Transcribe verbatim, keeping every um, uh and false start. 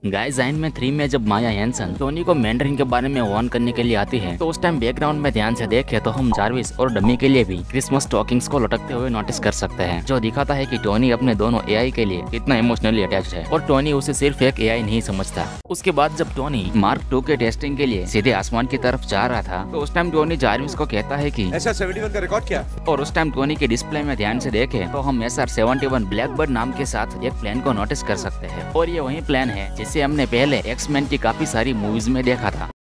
Guys iron man three में जब Maya Hansen Tony को मैंडरिन के बारे में वार्न करने के लिए आती है तो उस टाइम बैकग्राउंड में ध्यान से देखें तो हम जारविस और डमी के लिए भी क्रिसमस टॉकिंग्स को लटकते हुए नोटिस कर सकते हैं, जो दिखाता है कि टोनी अपने दोनों एआई के लिए कितना इमोशनली अटैच्ड है और टोनी उसे सिर्फ एक एआई नहीं समझता। उसके बाद जब टोनी मार्क टू के टेस्टिंग के लिए सीधे आसमान की तरफ जा रहा था तो उस टाइम टोनी जारविस को कहता है कि एस आर सेवेंटी वन का रिकॉर्ड क्या? और उस टाइम टोनी के डिस्प्ले में ध्यान से देखें तो हम S R seventy one Blackbird नाम के साथ एक प्लेन को नोटिस कर सकते हैं और ये वही प्लेन है जिसे हमने पहले एक्स मैन की काफी सारी मूवीज में देखा था।